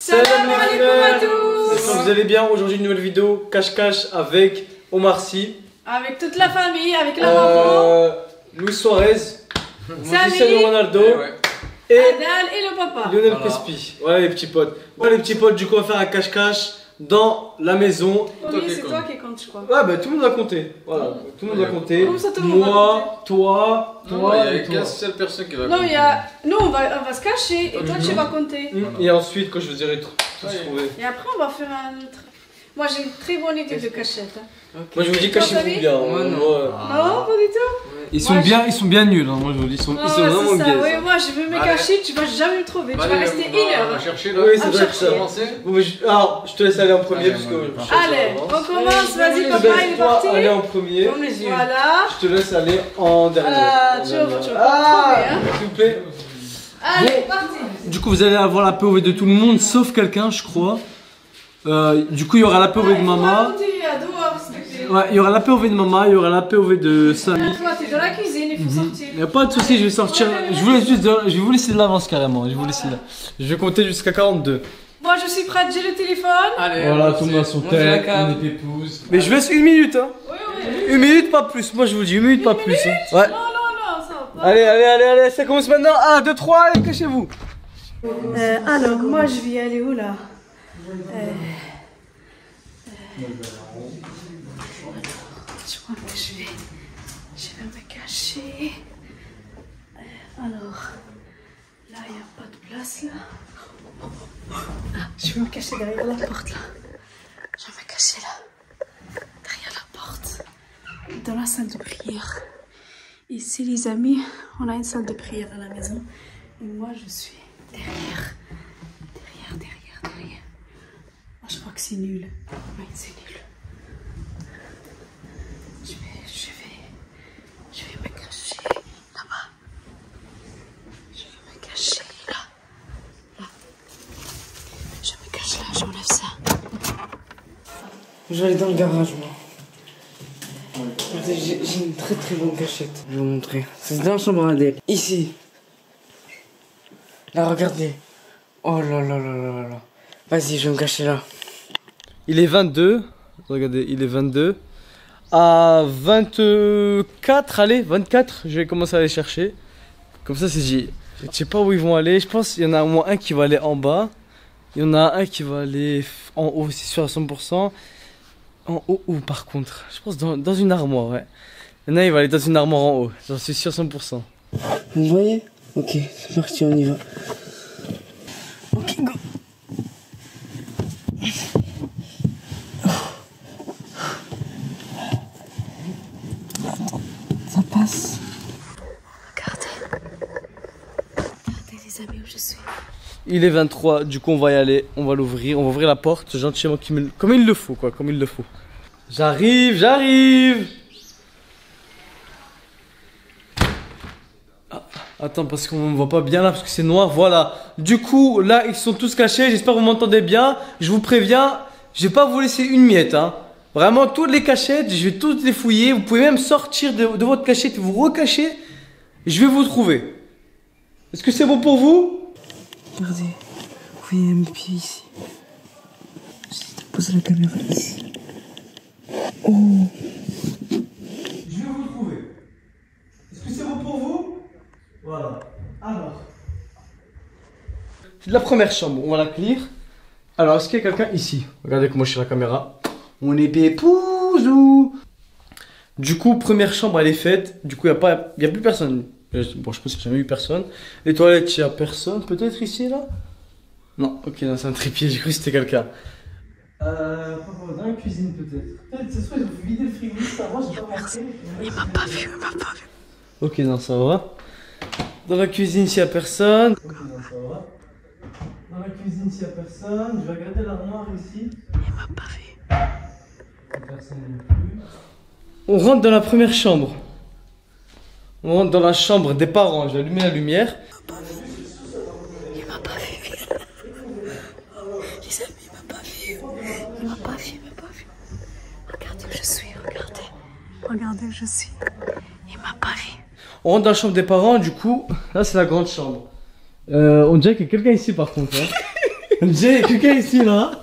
Salam alaikum à tous. J'espère que vous allez bien. Aujourd'hui une nouvelle vidéo cache-cache avec Omar Sy. Avec toute la famille, avec la maman. Luis Suarez, Cristiano Ronaldo et Adal et le papa. Lionel Pespi. Voilà les petits potes. Voilà les petits potes, du coup on va faire un cache-cache dans la maison. C'est toi qui compte, je crois. Ouais bah tout le monde a compté. Voilà, tout le monde a compté. Comment ça, tout le monde Moi, toi Il y a qu'une seule personne qui va Non, compter. il y a... Nous, on va se cacher et toi, tu vas compter. Et ensuite quand je vous dirai tout trouver. Et après, on va faire un autre. Moi, j'ai une très bonne idée de cachette. Moi je vous dis cachez-vous bien. Non, pas du tout. Ils sont bien nuls. Moi je vous dis ils sont vraiment ça. bien. Oui, moi, je vais me cacher, tu vas jamais me trouver. Tu vas rester une On va heure. chercher là. Oui, ça doit être ça. Commencer. Alors, je te laisse aller en premier parce que Allez, on commence. Vas-y, papa, il est toi parti. aller en premier. Voilà. Je te laisse aller en dernier. Tu vas pas trouver, hein. S'il vous plaît. Allez, parti. Du coup, vous allez avoir la POV de tout le monde sauf quelqu'un, je crois. Du coup, il y aura la POV de maman. Ouais, il y aura la POV de maman, il y aura la POV de Samy. Toi, t'es dans la cuisine, il faut sortir. Il n'y a pas de soucis, je vais sortir. Je vais vous laisser de l'avance carrément. Je vais vous laisser là. Je vais compter jusqu'à 42. Moi, je suis prête, j'ai le téléphone. Allez. Voilà, tout le monde a son tête, on est pépouze. Mais je laisse une minute, hein. Oui. Une minute, pas plus. Moi, je vous dis une minute, pas plus. Hein. Ouais. Non, ça va pas. Allez, ça commence maintenant. 1, 2, 3, allez, cachez-vous. Alors, moi, je vais aller où là Je crois que je vais me cacher. Alors, là, il n'y a pas de place là. Ah, je vais me cacher derrière la porte là. Je vais me cacher là, derrière la porte, dans la salle de prière. Ici, les amis, on a une salle de prière à la maison. Et moi, je suis derrière. Oh, je crois que c'est nul. Oui, c'est nul. Je vais me cacher là-bas. Je vais me cacher là. Je me cache là, j'enlève ça. Je vais aller dans le garage, moi. Regardez, j'ai une très bonne cachette. Je vais vous montrer. C'est dans la chambre à Adèle. Ici. Là, regardez. Oh là là là là là. Vas-y, je vais me cacher là. Il est 22. Regardez, il est 22. À 24, allez, 24, je vais commencer à aller chercher. Comme ça, c'est dit. Je sais pas où ils vont aller. Je pense qu'il y en a au moins un qui va aller en bas. Il y en a un qui va aller en haut, c'est sûr à 100%. En haut, où par contre? Je pense dans une armoire, ouais. Il y en a un, il va aller dans une armoire en haut. J'en suis sûr 100%. Vous voyez? Ok, c'est parti, on y va. Ok, go. Ça passe. Regardez les amis où je suis. Il est 23, du coup on va y aller, on va l'ouvrir, on va ouvrir la porte gentiment comme il le faut quoi, comme il le faut. J'arrive. Ah, attends parce qu'on ne voit pas bien là parce que c'est noir, voilà. Du coup là ils sont tous cachés, j'espère que vous m'entendez bien. Je vous préviens, je vais pas vous laisser une miette hein. Vraiment toutes les cachettes, je vais toutes les fouiller. Vous pouvez même sortir de votre cachette et vous recacher. Je vais vous trouver. Est-ce que c'est bon pour vous? Regardez, vous voyez mes pieds ici. Je pose la caméra ici. Oh. Je vais vous trouver. Est-ce que c'est bon pour vous? Voilà. Alors. C'est de la première chambre. On va la clear. Alors, est-ce qu'il y a quelqu'un ici? Regardez comment je suis à la caméra. On est pépouzou. Du coup, première chambre, elle est faite. Du coup, il n'y a plus personne. Bon, je pense qu'il n'y a jamais eu personne. Les toilettes, il n'y a personne. Peut-être ici, là? Non, ok, non, c'est un trépied. J'ai cru que c'était quelqu'un. Dans la cuisine, peut-être. Peut-être, ça se trouve, ils ont vidé le frigo. Il m'a pas vu. Ok, non, ça va. Dans la cuisine, s'il n'y a personne. Ok, non, ça va. Dans la cuisine, s'il n'y a personne. Je vais regarder l'armoire ici. Il m'a pas vu. Personne non plus. On rentre dans la première chambre. On rentre dans la chambre des parents. Je vais allumer la lumière. Il m'a pas vu. Les amis, il m'a pas vu. Il m'a pas vu. Regardez où je suis, regardez où je suis. Il m'a pas vu. On rentre dans la chambre des parents. Du coup, là, c'est la grande chambre. On dirait qu'il y a quelqu'un ici par contre. Hein. On dirait quelqu'un ici là.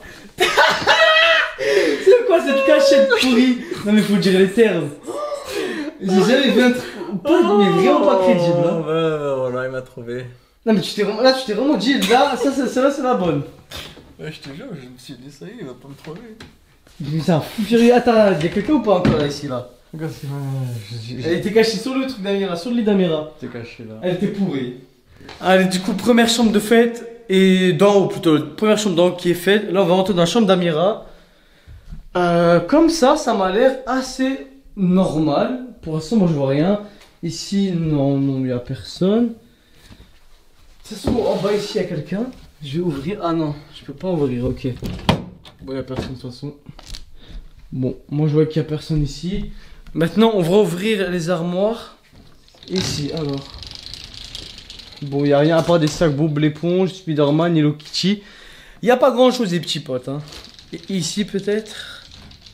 C'est quoi cette cachette pourrie? Non mais faut dire les termes. J'ai jamais vu un truc. Mais vraiment pas crédible là. Voilà, il m'a trouvé. Non mais tu t'es vraiment dit là, celle-là c'est la bonne. Ouais, je te jure, je me suis dit ça y est, il va pas me trouver. Mais c'est un fou furieux. Attends, y'a quelqu'un ou pas encore là ici là? Elle était cachée sur le truc d'Amira, sur le lit d'Amira. T'es caché là. Elle était pourrie. Allez, du coup, première chambre de fête et d'en haut plutôt. Première chambre d'en haut qui est faite. Là, on va rentrer dans la chambre d'Amira. Comme ça m'a l'air assez normal. Pour l'instant, moi je vois rien. Ici, non, il n'y a personne. De toute façon, en bas ici, il y a quelqu'un. Je vais ouvrir. Ah non, je peux pas ouvrir, ok. Bon, il n'y a personne de toute façon. Bon, moi je vois qu'il n'y a personne ici. Maintenant, on va ouvrir les armoires. Ici, alors. Bon, il n'y a rien à part des sacs Bob l'éponge, Spider-Man, Hello Kitty. Il n'y a pas grand chose, les petits potes. Hein. Et ici, peut-être.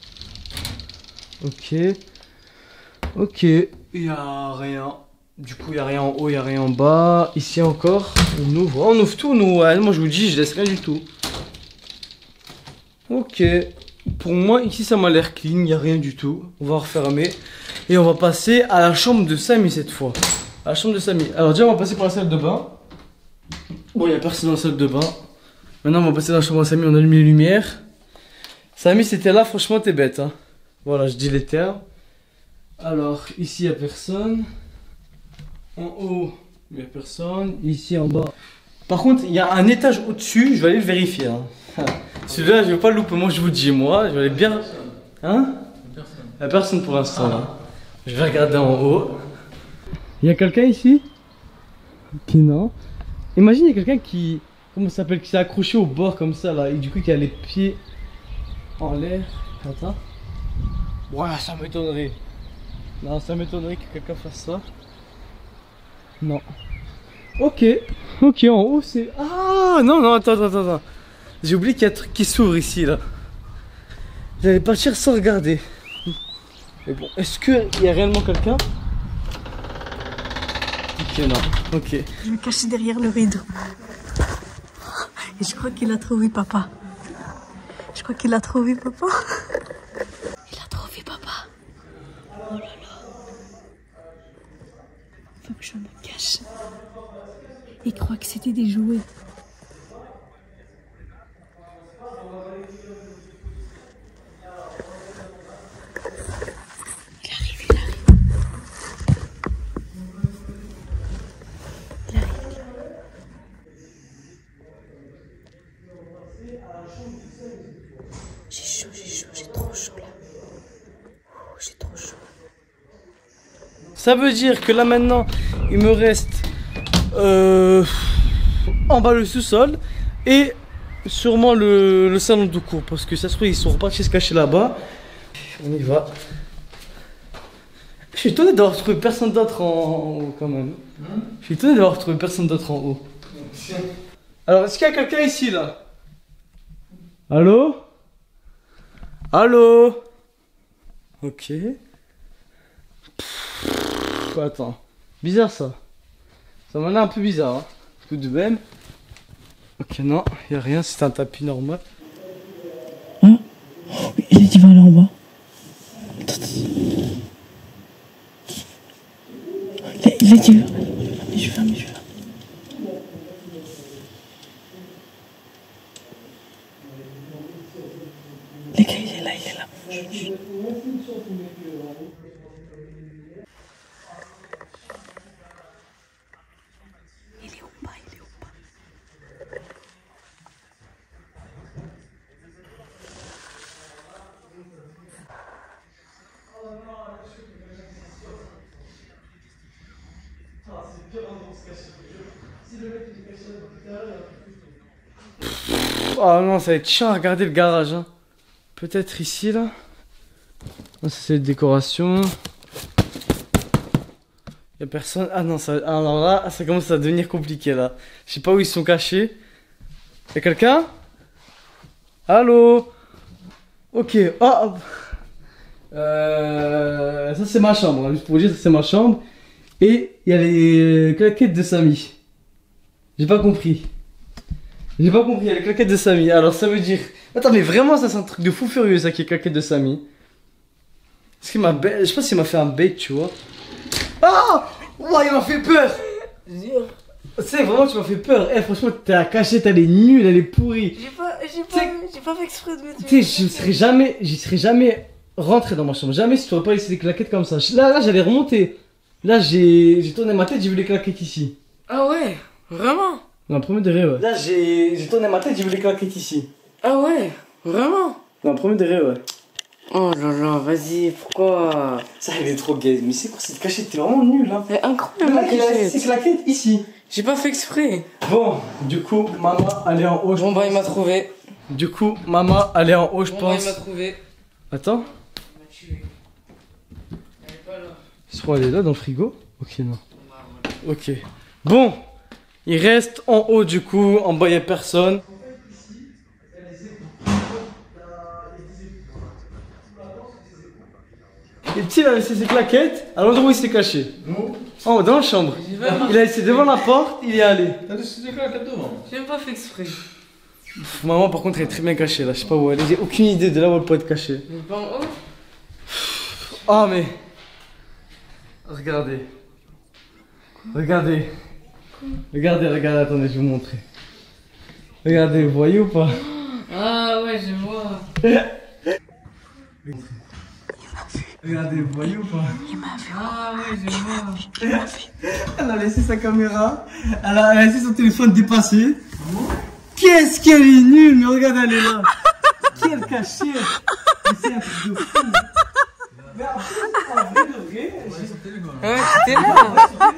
Ok. Ok. Il n'y a rien. Du coup, il n'y a rien en haut, il n'y a rien en bas. Ici encore. On ouvre tout, nous. Ouais, moi, je vous dis, je laisse rien du tout. Ok. Pour moi, ici, ça m'a l'air clean. Il n'y a rien du tout. On va refermer. Et on va passer à la chambre de Samy cette fois. À la chambre de Samy. Alors, déjà, on va passer par la salle de bain. Bon, il n'y a personne dans la salle de bain. Maintenant, on va passer dans la chambre de Samy. On allume les lumières. Samy, c'était là. Franchement, t'es bête. Hein. Voilà, je dis les termes. Alors, ici, il n'y a personne. En haut, il n'y a personne. Ici, en bas. Par contre, il y a un étage au-dessus. Je vais aller le vérifier. Hein. Celui-là, je ne vais pas le louper. Moi, je vous le dis, moi. Je vais aller bien. Hein? Il n'y a personne pour l'instant. Là. Je vais regarder en haut. Il y a quelqu'un ici? Ok, non. Imagine, il y a quelqu'un qui. Comment ça s'appelle? Qui s'est accroché au bord comme ça, là. Et du coup, qui a les pieds en l'air. Attends. Ouais, ça m'étonnerait. Non, ça m'étonnerait que quelqu'un fasse ça. Non. Ok. Ok, en haut, c'est. Ah, non, attends. J'ai oublié qu'il y a un truc qui s'ouvre ici, là. J'allais partir sans regarder. Mais bon, est-ce qu'il y a réellement quelqu'un? Ok, non. Ok. Je me cachais derrière le rideau. Et je crois qu'il a trouvé papa. Il a trouvé papa. Oh là là. Faut que je me cache. Il croit que c'était des jouets. Il arrive. J'ai trop chaud là. J'ai trop chaud. Ça veut dire que là maintenant, il me reste en bas le sous-sol et sûrement le salon de cours. Parce que ça se trouve, ils sont repartis se cacher là-bas. On y va. Je suis étonné d'avoir trouvé personne d'autre en haut quand même. Je suis étonné d'avoir trouvé personne d'autre en haut. Alors, est-ce qu'il y a quelqu'un ici là? Allô? Allô? Ok. Attends. Bizarre ça. Ça m'a l'air un peu bizarre. Hein. Tout de même. Ok, non, il a rien, c'est un tapis normal. Hein? Il a dit va aller en bas. Attends. Il a dit je ferme. Les gars, il est là. Il est au bas. Oh non, ça va être chiant à regarder le garage. Hein. Peut-être ici là. Ça c'est les décorations. Y'a personne. Ah non, ça. Alors là, ça commence à devenir compliqué là. Je sais pas où ils sont cachés. Y'a quelqu'un? Allô? Ok. Oh. Ça c'est ma chambre. Hein. Juste pour vous dire, ça c'est ma chambre. Et il y a les claquettes de Samy. J'ai pas compris. J'ai pas compris, il y a les claquettes de Samy. Alors ça veut dire... Attends, mais vraiment, ça c'est un truc de fou furieux, ça, qui est claquettes de Samy. Est-ce qu'il m'a... Je sais pas s'il m'a fait un bait, tu vois. Ah oh, il m'a fait peur. Tu sais, vraiment, tu m'as fait peur. Eh, franchement, ta cachette, elle est nulle, elle est pourrie. J'ai pas fait exprès de mettre. Tu sais, j'y serais jamais rentré dans ma chambre. Jamais si tu aurais pas laissé des claquettes comme ça. Là, j'allais remonter. Là, j'ai tourné ma tête, j'ai vu les claquettes ici. Ah ouais, vraiment? Non, premier degré, ouais. Là, j'ai tourné ma tête, j'ai vu les claquettes ici. Ah ouais, vraiment? Non, premier degré, ouais. Oh là là, vas-y, pourquoi? Ça, il est trop gay. Mais c'est quoi cette cachette? T'es vraiment nul, hein. C'est incroyable la Il a laissé cachette. ses claquettes ici. J'ai pas fait exprès. Bon, du coup, maman, elle est en haut. Bon bah il m'a trouvé. Du coup, maman, elle est en haut, je Bon bah pense. il m'a trouvé. Attends. Il m'a tué. Elle est pas là. Je crois qu'elle est là dans le frigo. Ok, non. Ok. Bon, il reste en haut du coup, en bas il n'y a personne. Et petit, il a laissé ses claquettes à l'endroit où il s'est caché. En haut, dans la chambre. Il a laissé devant la porte, il est allé. T'as laissé des claquettes devant. J'ai même pas fait exprès. Pff, maman, par contre, elle est très bien cachée là. Je sais pas où elle est. J'ai aucune idée de là où elle peut être cachée. Mais pas en haut. Oh, mais. Regardez. Regardez. Regardez, regardez, attendez, je vais vous montrer. Regardez, vous voyez ou pas? Ah ouais, je vois. Regardez, vous voyez ou pas? Ah ouais, je vois. Elle a laissé sa caméra, elle a laissé son téléphone dépassé. Qu'est-ce qu'elle est nulle, mais regarde, elle est là. Quelle cachette. Mais c'est un truc de fou. Mais en vrai de vrai, Ouais, c'était là.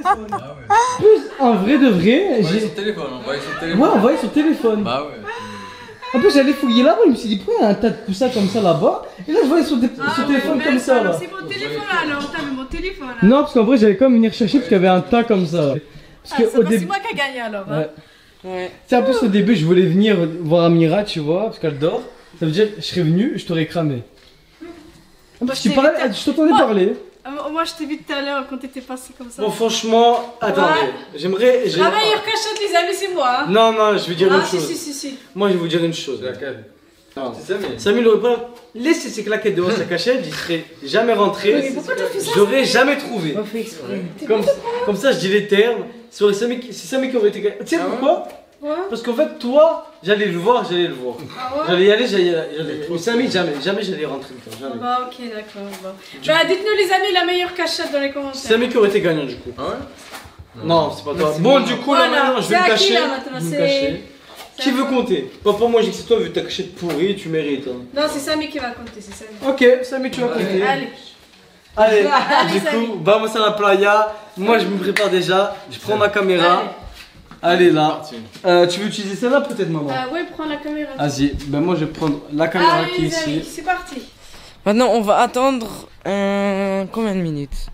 en vrai de vrai, Envoyez j'ai... son téléphone, envoyez son Ouais, téléphone. envoyé sur téléphone. Bah ouais. En plus, j'allais fouiller là-bas, je me suis dit, pourquoi il y a un tas de tout ça comme ça là-bas? Et là, je voyais son téléphone comme ça là. C'est mon téléphone alors, t'as mis mon téléphone là. Non, parce qu'en vrai, j'allais quand même venir chercher parce qu'il y avait un tas comme ça. Parce que au C'est début. moi qui a gagné alors. Hein. Ouais. Ouais. Tu sais, en plus, au début, je voulais venir voir Amira, tu vois, parce qu'elle dort. Ça veut dire, je serais venu, je t'aurais cramé. Moi, Tu parlais, je t'entendais parler. Moi je t'ai vu tout à l'heure quand t'étais passé comme ça. Bon, franchement, attendez, j'aimerais. La meilleure cachette, les amis, c'est moi. Hein. Non, non, je vais dire Ah, une chose. si. Moi, je vais vous dire une chose. C'est laquelle? Non. C'est Samy. Samy n'aurait pas laissé ses claquettes devant sa cachette, il serait jamais rentré. Mais pourquoi t'as fait ça? J'aurais jamais trouvé. Pas fait exprès. Comme ça, je dis les termes. C'est Samy qui aurait été. Tu sais pourquoi? Ouais. Parce qu'en fait, toi, j'allais le voir. Ah ouais. J'allais y aller, j'allais. Mais Samy, jamais j'allais rentrer dedans. Jamais. Bah ok, d'accord. Bon. Bah dites-nous les amis la meilleure cachette dans les commentaires. Samy qui aurait été gagnant du coup. Ah ouais? Non, c'est pas toi. Bon, du coup, là Voilà. maintenant, je vais me C'est à qui, cacher. là, maintenant? Je vais me C'est- cacher. Qui veut compter? Pas pour moi, j'ai que c'est toi, vu que ta cachette pourrie, tu mérites. Hein. Non, c'est Samy qui va compter, c'est Samy. Ok, Samy, tu vas Ouais. compter. Allez. Allez, Allez, du Samy. coup, vamos à la playa. Moi, je me prépare déjà. Je prends ma caméra. Allez, là. Parti. Tu veux utiliser celle-là, peut-être, maman? Ouais, prends la caméra. Vas-y, ben moi, je vais prendre la caméra Allez qui est les amis, ici. c'est parti. Maintenant, on va attendre combien de minutes?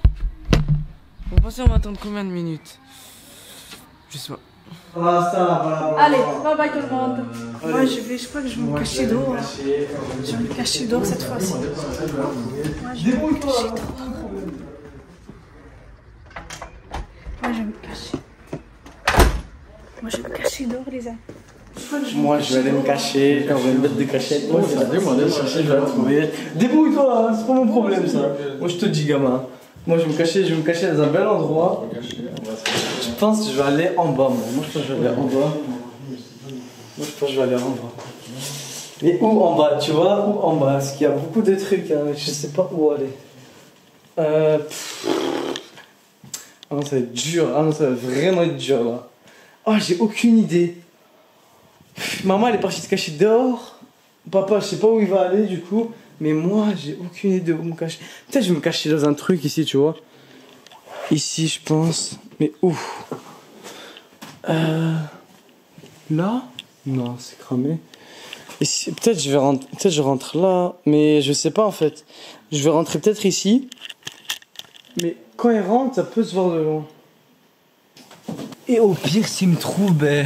Vous pensez on va attendre combien de minutes? Je sais pas. Voilà, ça, voilà. Allez, bye bye tout le monde. Moi je crois que je vais me cacher dehors. Je vais me cacher dehors cette fois-ci. Débrouille-toi. Moi je vais me cacher. Moi je vais me cacher dehors les amis. Moi, je vais aller me cacher. On va me mettre des cachettes. Moi, je vais aller chercher, je vais la trouver. Débrouille-toi, hein, c'est pas mon problème, ça. Moi, je te dis, gamin. Moi, je vais me cacher dans un bel endroit. Je pense que je vais aller en bas, moi. Je pense que je vais aller en bas. Mais où en bas, tu vois? Où en bas? Parce qu'il y a beaucoup de trucs, hein. Je sais pas où aller. Ah non, ça va être dur. Ah non, ça va vraiment être dur, là. Oh, j'ai aucune idée. Maman, elle est partie se cacher dehors. Papa, je sais pas où il va aller, du coup. Mais moi, j'ai aucune idée où me cacher. Peut-être que je vais me cacher dans un truc ici, tu vois. Ici, je pense. Mais où? Là? Non, c'est cramé. Ici, peut-être je rentre là, mais je sais pas en fait. Je vais rentrer peut-être ici. Mais quand il rentre, ça peut se voir de loin. Et au pire, s'il me trouve, ben.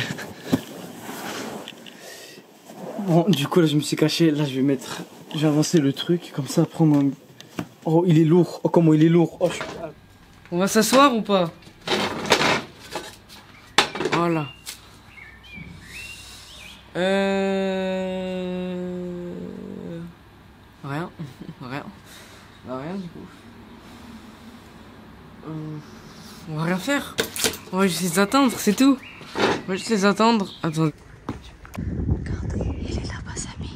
Bon, du coup, là, je me suis caché. Là, je vais avancer le truc. Comme ça, après, moi. Oh, il est lourd. Oh, comment il est lourd. Oh, je suis. On va s'asseoir ou pas? Voilà. Rien. Rien. Bah, rien du coup. On va rien faire. On va juste les attendre, c'est tout. On va juste les attendre. Attends. Regardez, il est là-bas, Samy.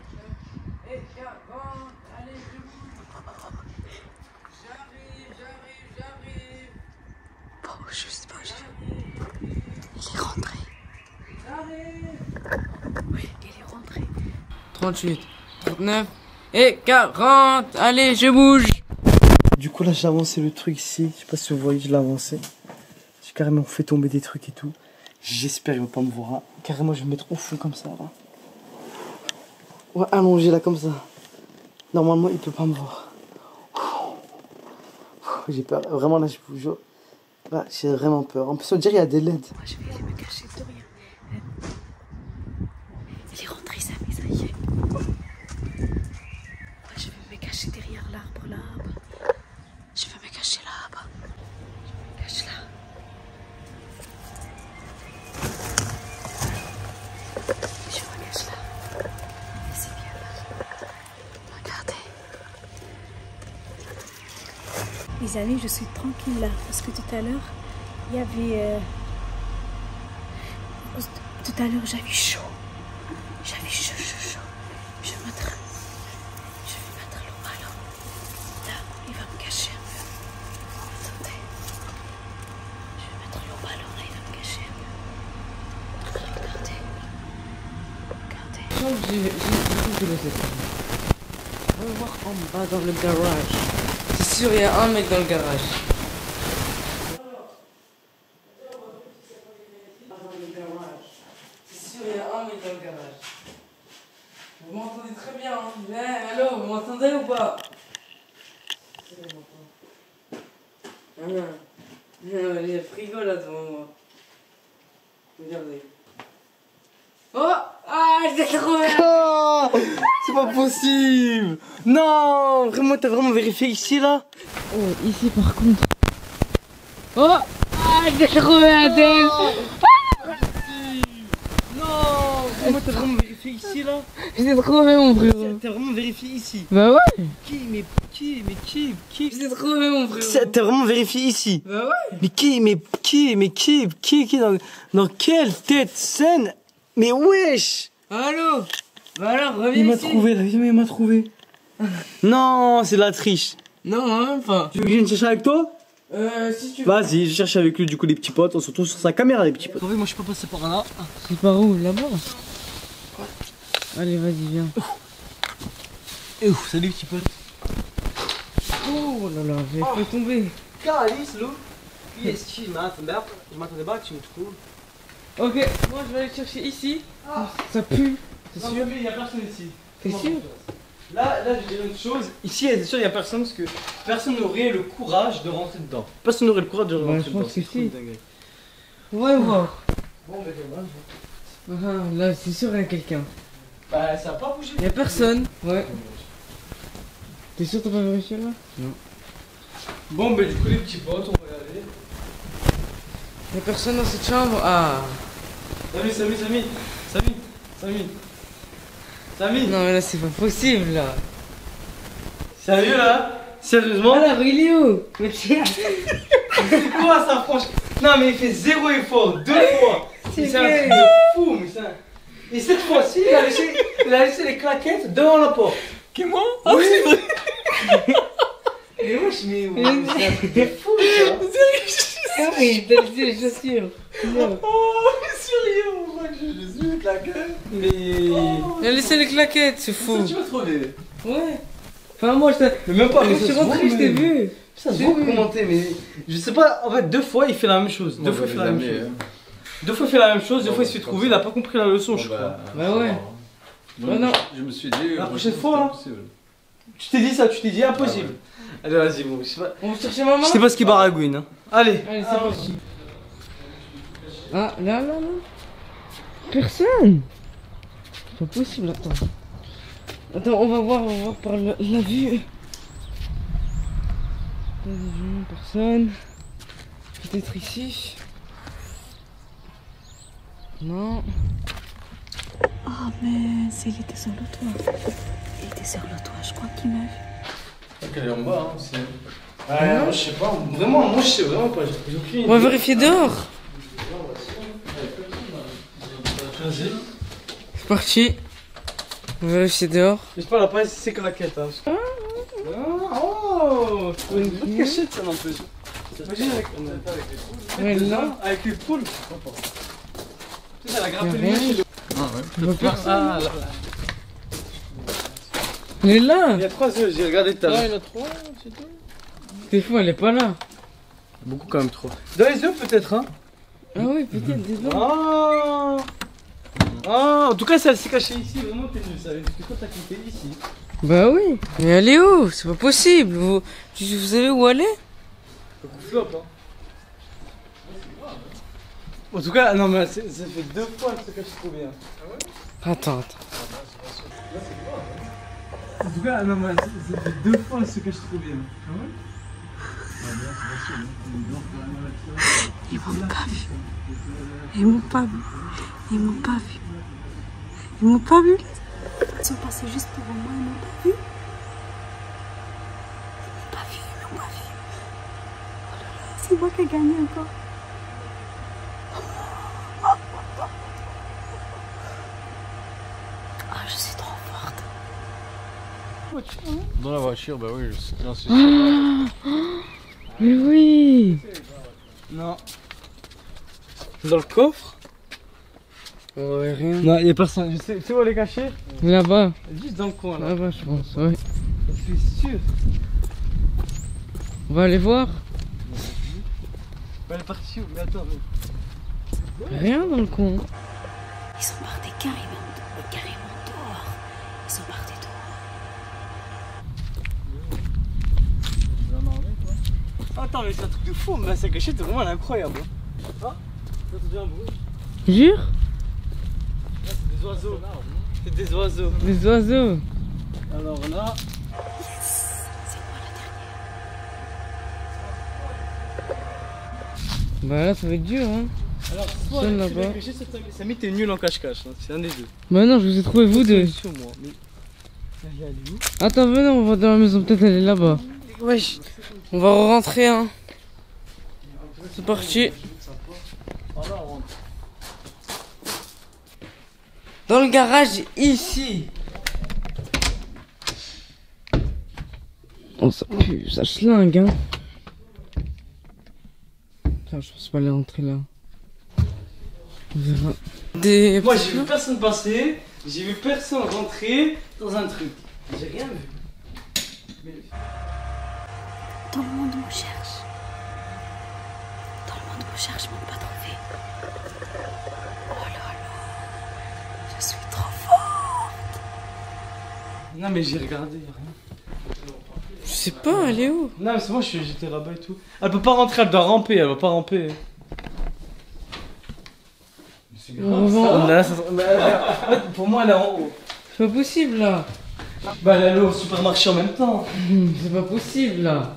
Bon, juste pas. Il est rentré. Oui, il est rentré. 38, 39 et 40. Allez, je bouge. Du coup là j'ai avancé le truc ici, je sais pas si vous voyez, je l'ai avancé. J'ai carrément fait tomber des trucs et tout. J'espère qu'il va pas me voir. Carrément je vais me mettre au fond comme ça là. Ouais, allongé là comme ça. Normalement il peut pas me voir. J'ai peur, vraiment là je vous jure. Là j'ai vraiment peur. En plus on dirait qu'il y a des LED. Moi, je vais aller me cacher de rien. Il est rentré, Samy, ça y est. Moi, je vais me cacher derrière l'arbre là-bas. Je vais me cacher là-bas. Je me cache là. Je me cache là. Et c'est bien là. Regardez. Les amis, je suis tranquille là. Parce que tout à l'heure, il y avait... Tout à l'heure, j'avais chaud. J'avais chaud. Je vais mettre l'eau à l'eau. Là, il va me cacher un peu. Attendez. Je vais mettre l'eau à l'eau, là, il va me cacher un peu. Regardez. J'ai on va voir en bas dans le garage. C'est sûr, il y a un mec dans le garage. C'est sûr, il y a un mec dans le garage. Vous m'entendez très bien, hein? Allô, vous m'entendez ou pas? Il y a le frigo là devant moi. Regardez. Oh! Ah, je l'ai trouvé! Oh, c'est pas possible. Non, vraiment t'as vraiment vérifié ici là? Oh, ici par contre. Oh! Ah, je l'ai trouvé, Adèle! Non, vraiment t'as vraiment vérifié ici là? Je l'ai trouvé, mon frérot. T'as vraiment vérifié ici? Bah ouais! Qui? Je l'ai trouvé, mon frérot. T'as vraiment vérifié ici? Bah ouais! Mais qui dans quelle tête saine? Mais wesh! Allô? Bah alors, reviens Il m'a ici. trouvé là, il m'a trouvé. Non, c'est de la triche. Non, même pas. Tu veux que je vienne chercher avec toi? Si tu veux. Vas-y, je cherche avec lui du coup les petits potes, on se retrouve sur sa caméra les petits potes. Moi je peux passer par là. C'est par où? Là-bas? Allez, vas-y, viens. Et ouf, salut les petits potes. Oh là là, j'ai fait tomber. Calice, Lou. Qui est-ce qui m'attendait? Je m'attendais pas que tu me trouves. Ok, moi je vais aller chercher ici. Ça pue, c'est sûr. il y a personne ici. T'es sûr? Là, je dirais une chose. Ici, c'est sûr, il y a personne parce que personne n'aurait le courage de rentrer dedans. Personne n'aurait le courage de rentrer je dedans. pense que c'est trop si. une dinguerie. Ouais, voir. Bon, mais dommage. Ah, là, c'est sûr, il y a quelqu'un. Bah, ça a pas bougé. Il y a personne. Ouais. T'es sûr t'as pas vérifié là? Non. Bon, bah, du coup, les petits potes, on va y aller. Il y a personne dans cette chambre. Ah. Samy. Non, mais là, c'est pas possible là. Sérieux là? Sérieusement? Alors, il est où? Mais tiens. C'est quoi ça, franchement? Non, mais il fait zéro effort, 2 fois. C'est C'est un vrai. truc de fou, mais ça. Et cette fois-ci, il a laissé les claquettes devant la porte. Qui moi? Ah oui, c'est vrai. Et wesh, mais c'est un truc de fou, ça. Ah oui, t'as laissé les chaussures. Non. Oh, sérieux, on voit que j'ai les yeux claqués. Mais. Il a laissé les claquettes, c'est fou. Ça, tu vas trouver. Ouais. Enfin, moi, je t'ai. Mais même pas, Quand mais je ça suis se rentré, voit, je t'ai mais- vu. Ça se J'ai voit vu. commenter, mais je sais pas, en fait, 2 fois il fait la même chose. 2 fois il fait la même chose. 2 fois il fait la même chose, 2 fois il se fait trouver, il a pas compris la leçon, je crois. Bah ouais. Moi, non. Je me suis dit. La prochaine c'était fois, hein. possible. Tu t'es dit ça, tu t'es dit impossible. Allez, vas-y, bon, je sais pas. On va chercher maman. Je sais pas ce qui baragouine, hein. Allez. Allez, c'est parti. Ah, là. Personne. C'est pas possible, attends. Attends, on va voir par la vue. Personne. Peut-être ici. Non. Ah, mais il était sur le toit. Il était sur le toit, je crois qu'il m'a vu. Je crois qu'elle est en bas, hein. Ouais, moi je sais pas. Vraiment, moi je sais vraiment pas. J'ai aucune idée. On va vérifier dehors. Vas-y. C'est parti. On va vérifier dehors. J'espère la paille, c'est claquette. Hein. Oh, c'est une bonne cachette ça non plus. Imagine avec les poules. Ouais, là. Avec les poules. Tu sais, elle a grimpé le Rien. mur chez le. On voit personne. Ah, là. Elle est là. Il y a 3 œufs, j'ai regardé tout à l'heure. il y en a 3, c'est tout. T'es fou, elle est pas là. Beaucoup quand même trop. Dans les œufs peut-être, hein. Ah oui, peut-être, désolé. Ah. Ah, en tout cas, ça s'est caché ici. Vraiment, t'es nul, ça. Parce que quand t'as quitté ici. Bah oui. Mais elle est où? C'est pas possible. Vous savez où elle est? Le coup flop, hein. En tout cas, non, mais ça fait 2 fois que ça cache trop bien. Attends. En tout cas, non, mais ça fait 2 fois que ça cache trop bien. Ils m'ont pas vu. Ils m'ont pas vu. Ils m'ont pas vu. Ils m'ont pas vu. Ils sont passés juste pour moi, ils m'ont pas vu. Ils m'ont pas vu, ils m'ont pas vu. Oh là là, c'est moi qui ai gagné encore. Ah, je suis trop forte. Dans la voiture, bah oui, j'en suis sûr. Mais oui. Non. Dans le coffre? Ouais, rien. Non, y'a personne. Tu sais où elle est cachée? Là-bas. Juste dans le coin là. Là-bas, je pense, ouais. Je suis sûr. On va aller voir. Elle est partie où? Mais attends, mais... Rien dans le coin. Ils sont partis carrément dehors. Ils sont partis dehors. Attends, mais c'est un truc de fou, mais sa cachette, vraiment, elle est incroyable. Ah, ça te dit un bruit? Jure? Là, c'est des oiseaux. C'est des oiseaux. Des oiseaux. Alors là, C'est moi la dernière. Bah là, ça va être dur, hein. alors Sonne soit là-bas. la cachette, ça m'est t'es nul en cache-cache, hein. C'est un des deux. Bah non, je vous ai trouvé vous deux. Sur moi, mais... Elle est allée où? Attends, venez, on va dans la maison, peut-être elle est là-bas. Wesh. On va rentrer, hein. C'est parti. Oh là, on rentre. Dans le garage, ici. Oh, ça pue, ça schlingue, hein. Putain, je pense pas aller rentrer là. On verra. Des... Moi, j'ai vu personne passer, j'ai vu personne rentrer dans un truc. J'ai rien vu. Tout le monde me cherche. Tout le monde me cherche, ils m'ont pas trouvé. Oh là là. Je suis trop forte. Non, mais j'ai regardé, y'a rien. Je sais pas, elle est où? Non, mais c'est moi, j'étais là-bas et tout. Elle peut pas rentrer, elle doit ramper, elle va pas ramper. C'est grave, ça. Là, en fait, pour moi, elle est en haut. C'est pas possible là. Bah, elle est allée au supermarché en même temps. C'est pas possible là.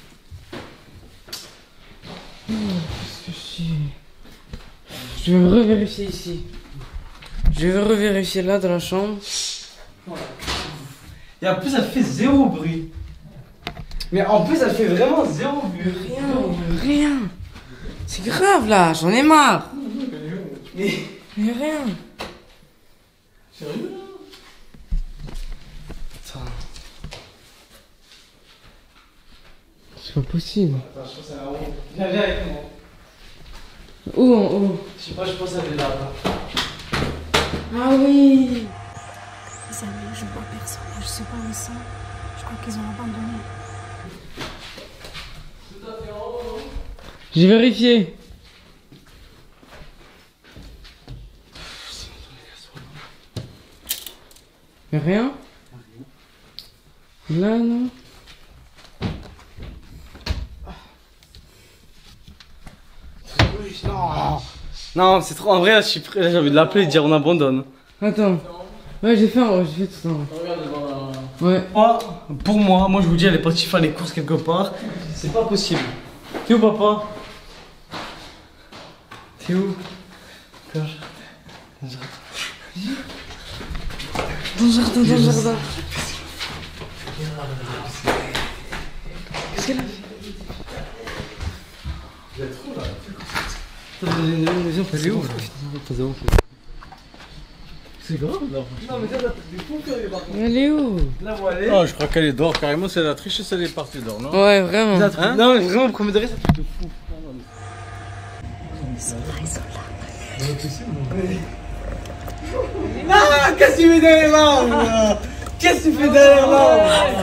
Qu'est-ce que c'est? Je vais revérifier ici. Je vais revérifier là dans la chambre. Et en plus, elle fait 0 bruit. Mais en plus, elle fait vraiment 0 bruit. Rien. C'est grave là, j'en ai marre. Mais. Mais rien. Sérieux là? Attends. C'est pas possible. Attends, je pense qu'elle est en haut. Viens avec moi. Où en haut? Je sais pas, je pense qu'elle est là. Ah oui. Les amis, je vois personne. Je sais pas où ils sont. Je crois qu'ils ont abandonné. J'ai vérifié. Y'a rien? Là non. Non, non, c'est trop. En vrai, là, je suis prêt. Là, j'ai envie de l'appeler et de dire on abandonne. Attends. Ouais, j'ai fait tout ça. Ouais. Pour moi, je vous dis, elle est partie faire les courses quelque part. C'est pas possible. T'es où, papa? T'es où? Dans le jardin, dans le jardin. Qu'est-ce qu'elle a fait? Il y a trop là. Elle est où? C'est grave là. Non mais ça, des fous furieux par contre. Elle est où? Là où elle est. Non, je crois qu'elle est dehors carrément, c'est la triche et c'est les parties dehors, non? Ouais, vraiment. Hein? Non mais vraiment, premier degré, c'est un truc de fou. Ils sont là. Ah, qu'est-ce que tu fais derrière là? Qu'est-ce que tu fais derrière là?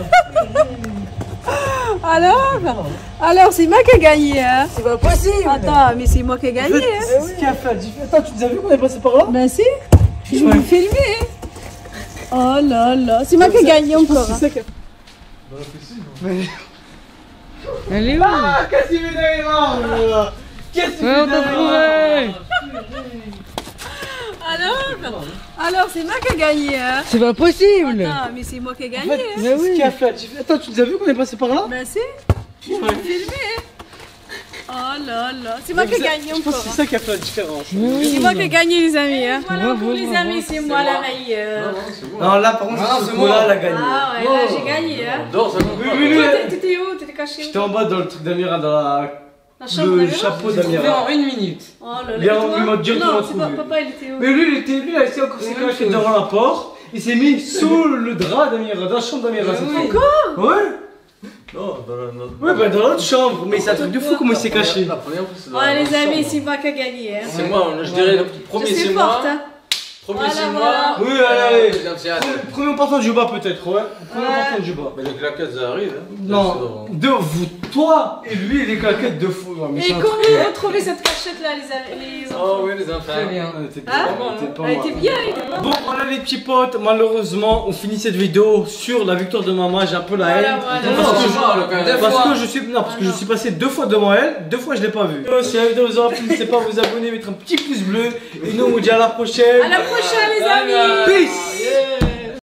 Alors c'est moi qui ai gagné, hein? C'est pas possible. Attends, mais c'est moi qui ai gagné, hein? C'est ce qu'il a fait. Attends, tu nous as vu qu'on est passé par là? Ben si, je vais me filmer. Oh là là, c'est moi qui ai gagné encore. C'est ça qu'il a fait. Elle est où? Ah, qu'est-ce que tu fais derrière là? Qu'est-ce que tu fais derrière là? Alors c'est moi qui ai gagné, hein? C'est pas possible. Attends, mais c'est moi qui ai En gagné, fait, hein? c'est ce qu'il a fait. Attends, tu nous as vu qu'on est passé par là? Ben si, je vais me filmer. Oh là là, c'est moi qui ai gagné Je pense encore. que c'est ça qui a fait la différence. C'est moi qui ai gagné, les amis, hein? Voilà, Bravo, pour les bravo. amis, c'est moi la meilleure. Non, là par contre, c'est moi, elle a gagné. Ah ouais, là j'ai gagné, hein? Dehors, ça compte pas. Oui. Toi, t'étais où? T'étais caché où? J'étais en bas dans le truc d'Amira, dans La chambre le d'Amira? chapeau Trouvé d'Amira. en 1 minute. Oh là là, Il y a et toi? il m'a directement Non, c'est pas, trouvé. papa il était où? Mais lui, il a essayé encore s'est caché devant la porte. Il s'est mis sous le drap d'Amira, dans la chambre d'Amira. Mais cette oui. fois. Ouais. Non, dans la Ouais, bah dans l'autre chambre. Mais c'est un truc de fou comment il s'est caché. La première fois, c'est dans Ouais, la les amis, chambre. c'est moi qui ai gagné, hein? C'est moi, je dirais le premier Je c'est suis moi. forte, hein? Premier Voilà, c'est voilà. moi. Oui, allez. Deuxième c'est Adèle. Premier partant du bas peut-être, ouais. Premier Ouais. partant du bas. Mais les claquettes ça arrive, hein. Non, de vous, toi et lui, les claquettes de fou. Ouais, mais Et c'est un comment truc- vous retrouvez cette cachette là, les Oh enfants? oui, les enfants. Très bien. Elle était Hein? pas Elle mal. était bien, il était pas Bon mal. voilà les petits potes, malheureusement on finit cette vidéo sur la victoire de maman, j'ai un peu la haine. Voilà. Parce que c'est moi, le candidat. parce que je suis passé 2 fois devant elle, 2 fois je l'ai pas vue. Si la vidéo vous aura plu, n'hésitez pas à vous abonner, mettre un petit pouce bleu et nous on vous dit à la prochaine. À la prochaine, les amis! Peace.